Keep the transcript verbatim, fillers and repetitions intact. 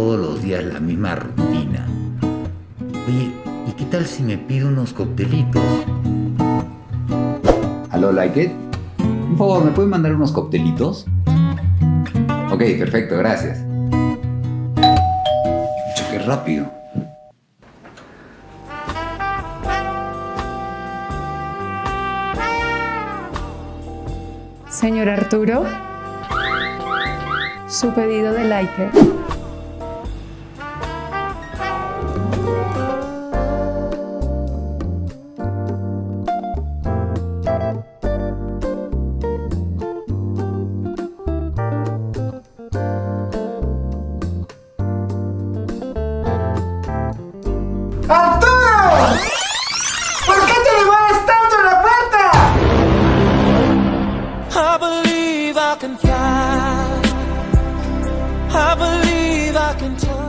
todos los días la misma rutina. Oye, ¿y qué tal si me pido unos coctelitos? ¿Aló, like it? Por favor, ¿me pueden mandar unos coctelitos? Ok, perfecto, gracias. Pucha, qué rápido. Señor Arturo, su pedido de like. ¡Arturo! ¿Por qué te demoras tanto en la puerta? I believe I can fly. I believe I can touch.